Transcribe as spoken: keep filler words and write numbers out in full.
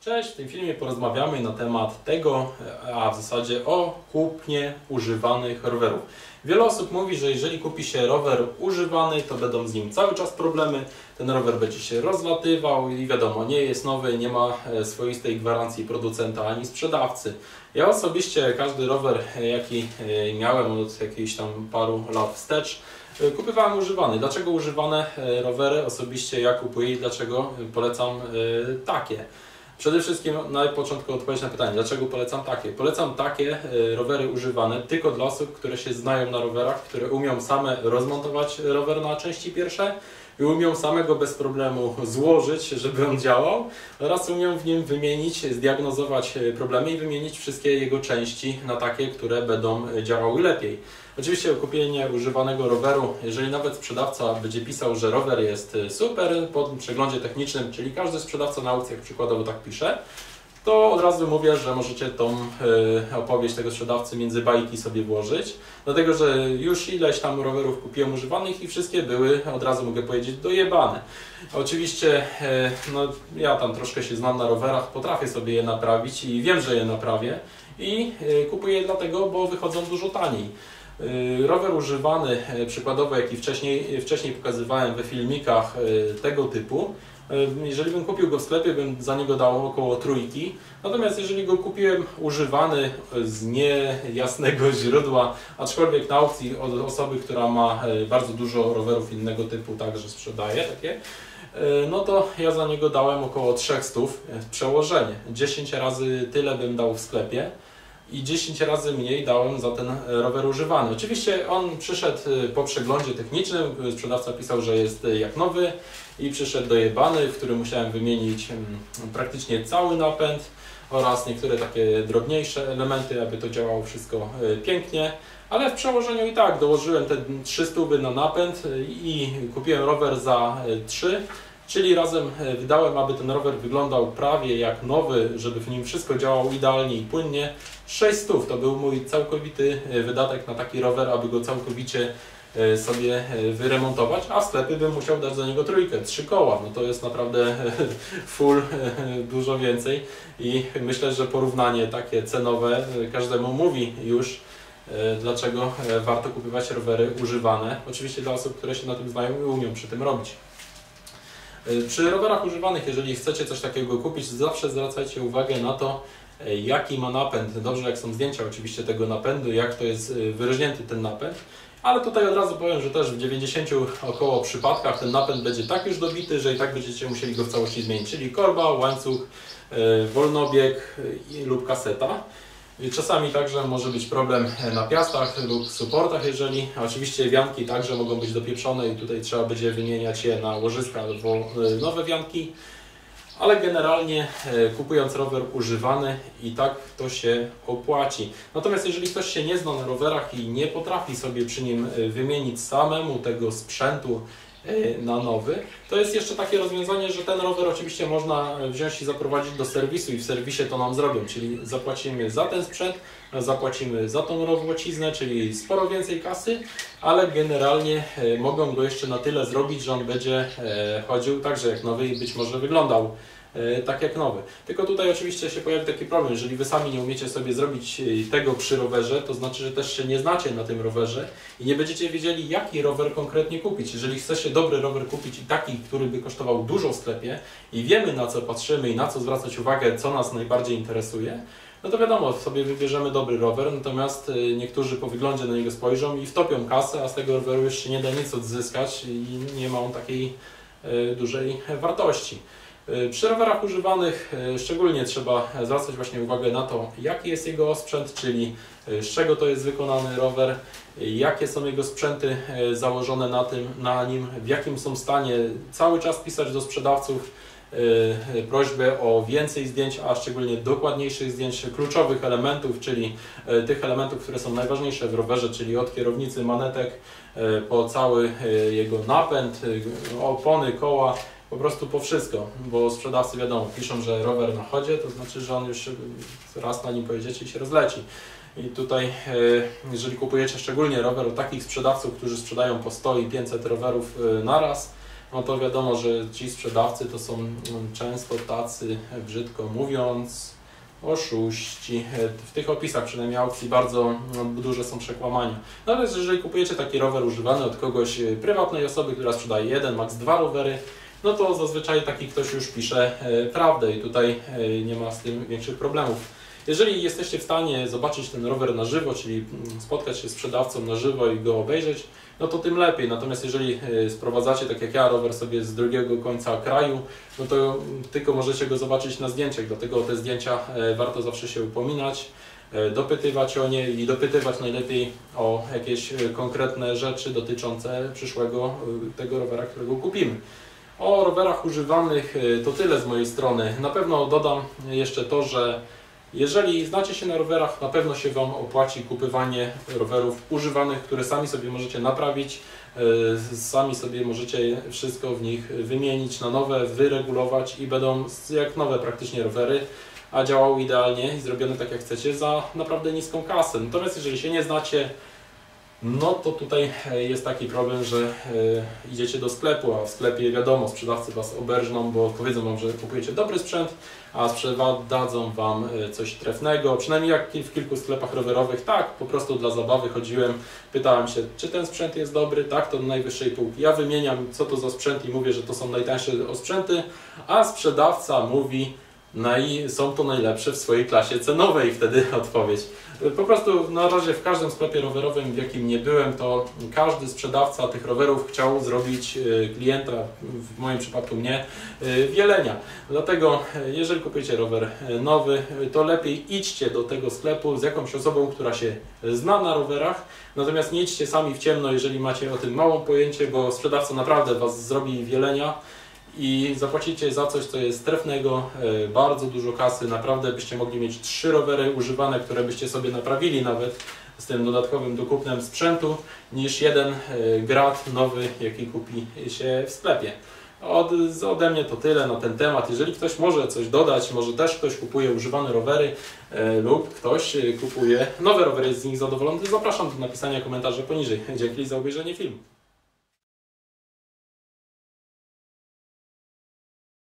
Cześć, w tym filmie porozmawiamy na temat tego, a w zasadzie o kupnie używanych rowerów. Wiele osób mówi, że jeżeli kupi się rower używany, to będą z nim cały czas problemy, ten rower będzie się rozlatywał i wiadomo, nie jest nowy, nie ma swoistej gwarancji producenta ani sprzedawcy. Ja osobiście każdy rower, jaki miałem od jakichś tam paru lat wstecz, kupowałem używany. Dlaczego używane rowery osobiście ja kupuję i dlaczego polecam takie? Przede wszystkim na początku odpowiedź na pytanie, dlaczego polecam takie? Polecam takie rowery używane tylko dla osób, które się znają na rowerach, które umią same rozmontować rower na części pierwsze i umią samego bez problemu złożyć, żeby on działał, oraz umią w nim wymienić, zdiagnozować problemy i wymienić wszystkie jego części na takie, które będą działały lepiej. Oczywiście kupienie używanego roweru, jeżeli nawet sprzedawca będzie pisał, że rower jest super po przeglądzie technicznym, czyli każdy sprzedawca na aukcjach przykładowo tak pisze, to od razu mówię, że możecie tą opowieść tego sprzedawcy między bajki sobie włożyć, dlatego że już ileś tam rowerów kupiłem używanych i wszystkie były, od razu mogę powiedzieć, dojebane. Oczywiście no, ja tam troszkę się znam na rowerach, potrafię sobie je naprawić i wiem, że je naprawię i kupuję je dlatego, bo wychodzą dużo taniej. Rower używany, przykładowo jaki wcześniej, wcześniej pokazywałem we filmikach tego typu, jeżeli bym kupił go w sklepie, bym za niego dał około trójki. Natomiast jeżeli go kupiłem używany z niejasnego źródła, aczkolwiek na aukcji od osoby, która ma bardzo dużo rowerów innego typu, także sprzedaje takie, no to ja za niego dałem około trzech stów przełożenie. dziesięć razy tyle bym dał w sklepie i dziesięć razy mniej dałem za ten rower używany. Oczywiście on przyszedł po przeglądzie technicznym, sprzedawca pisał, że jest jak nowy i przyszedł dojebany, w którym musiałem wymienić praktycznie cały napęd oraz niektóre takie drobniejsze elementy, aby to działało wszystko pięknie. Ale w przełożeniu i tak dołożyłem te trzy stówy na napęd i kupiłem rower za trzy. Czyli razem wydałem, aby ten rower wyglądał prawie jak nowy, żeby w nim wszystko działało idealnie i płynnie. sześć stów to był mój całkowity wydatek na taki rower, aby go całkowicie sobie wyremontować, a w sklepie bym musiał dać za niego trójkę, trzy koła. No to jest naprawdę full, dużo więcej i myślę, że porównanie takie cenowe każdemu mówi już, dlaczego warto kupować rowery używane. Oczywiście dla osób, które się na tym znają i umią przy tym robić. Przy rowerach używanych, jeżeli chcecie coś takiego kupić, zawsze zwracajcie uwagę na to, jaki ma napęd. Dobrze, jak są zdjęcia oczywiście tego napędu, jak to jest wyróżnięty ten napęd. Ale tutaj od razu powiem, że też w dziewięćdziesięciu około przypadkach ten napęd będzie tak już dobity, że i tak będziecie musieli go w całości zmienić. Czyli korba, łańcuch, wolnobieg lub kaseta. Czasami także może być problem na piastach lub supportach, jeżeli oczywiście wianki także mogą być dopieprzone i tutaj trzeba będzie wymieniać je na łożyska albo nowe wianki, ale generalnie kupując rower używany i tak to się opłaci. Natomiast jeżeli ktoś się nie zna na rowerach i nie potrafi sobie przy nim wymienić samemu tego sprzętu na nowy, to jest jeszcze takie rozwiązanie, że ten rower oczywiście można wziąć i zaprowadzić do serwisu i w serwisie to nam zrobią, czyli zapłacimy za ten sprzęt, zapłacimy za tą robociznę, czyli sporo więcej kasy, ale generalnie mogą go jeszcze na tyle zrobić, że on będzie chodził także jak nowy i być może wyglądał tak jak nowy. Tylko tutaj oczywiście się pojawi taki problem, jeżeli Wy sami nie umiecie sobie zrobić tego przy rowerze, to znaczy, że też się nie znacie na tym rowerze i nie będziecie wiedzieli, jaki rower konkretnie kupić. Jeżeli chcecie dobry rower kupić i taki, który by kosztował dużo w sklepie i wiemy, na co patrzymy i na co zwracać uwagę, co nas najbardziej interesuje, no to wiadomo, sobie wybierzemy dobry rower, natomiast niektórzy po wyglądzie na niego spojrzą i wtopią kasę, a z tego roweru już się nie da nic odzyskać i nie ma on takiej dużej wartości. Przy rowerach używanych szczególnie trzeba zwracać właśnie uwagę na to, jaki jest jego osprzęt, czyli z czego to jest wykonany rower, jakie są jego sprzęty założone na tym, na nim, w jakim są stanie. Cały czas pisać do sprzedawców prośbę o więcej zdjęć, a szczególnie dokładniejszych zdjęć kluczowych elementów, czyli tych elementów, które są najważniejsze w rowerze, czyli od kierownicy, manetek, po cały jego napęd, opony, koła. Po prostu po wszystko, bo sprzedawcy wiadomo, piszą, że rower na chodzie, to znaczy, że on już raz na nim pojedziecie i się rozleci. I tutaj, jeżeli kupujecie szczególnie rower od takich sprzedawców, którzy sprzedają po sto i pięćset rowerów naraz, no to wiadomo, że ci sprzedawcy to są często tacy, brzydko mówiąc, oszuści. W tych opisach przynajmniej aukcji bardzo duże są przekłamania. Natomiast jeżeli kupujecie taki rower używany od kogoś, prywatnej osoby, która sprzedaje jeden, maks dwa rowery, no to zazwyczaj taki ktoś już pisze prawdę i tutaj nie ma z tym większych problemów. Jeżeli jesteście w stanie zobaczyć ten rower na żywo, czyli spotkać się z sprzedawcą na żywo i go obejrzeć, no to tym lepiej. Natomiast jeżeli sprowadzacie, tak jak ja, rower sobie z drugiego końca kraju, no to tylko możecie go zobaczyć na zdjęciach. Dlatego o te zdjęcia warto zawsze się upominać, dopytywać o nie i dopytywać najlepiej o jakieś konkretne rzeczy dotyczące przyszłego tego rowera, którego kupimy. O rowerach używanych to tyle z mojej strony. Na pewno dodam jeszcze to, że jeżeli znacie się na rowerach, na pewno się Wam opłaci kupywanie rowerów używanych, które sami sobie możecie naprawić, sami sobie możecie wszystko w nich wymienić na nowe, wyregulować i będą jak nowe praktycznie rowery, a działały idealnie i zrobione tak jak chcecie za naprawdę niską kasę. Natomiast jeżeli się nie znacie, no to tutaj jest taki problem, że idziecie do sklepu, a w sklepie wiadomo, sprzedawcy Was oberżną, bo powiedzą Wam, że kupujecie dobry sprzęt, a sprzedadzą Wam coś trefnego. Przynajmniej jak w kilku sklepach rowerowych, tak, po prostu dla zabawy chodziłem, pytałem się, czy ten sprzęt jest dobry, tak, to do najwyższej półki. Ja wymieniam, co to za sprzęt i mówię, że to są najtańsze sprzęty, a sprzedawca mówi, no i są to najlepsze w swojej klasie cenowej, wtedy odpowiedź. Po prostu na razie w każdym sklepie rowerowym, w jakim nie byłem, to każdy sprzedawca tych rowerów chciał zrobić klienta, w moim przypadku mnie, w Jelenia. Dlatego jeżeli kupujecie rower nowy, to lepiej idźcie do tego sklepu z jakąś osobą, która się zna na rowerach, natomiast nie idźcie sami w ciemno, jeżeli macie o tym małą pojęcie, bo sprzedawca naprawdę Was zrobi w Jelenia i zapłacicie za coś, co jest trefnego, bardzo dużo kasy. Naprawdę byście mogli mieć trzy rowery używane, które byście sobie naprawili nawet z tym dodatkowym dokupnem sprzętu, niż jeden grat nowy, jaki kupi się w sklepie. Od, ode mnie to tyle na ten temat. Jeżeli ktoś może coś dodać, może też ktoś kupuje używane rowery e, lub ktoś kupuje nowe rowery, jest z nich zadowolony, to zapraszam do napisania komentarza poniżej. Dzięki za obejrzenie filmu.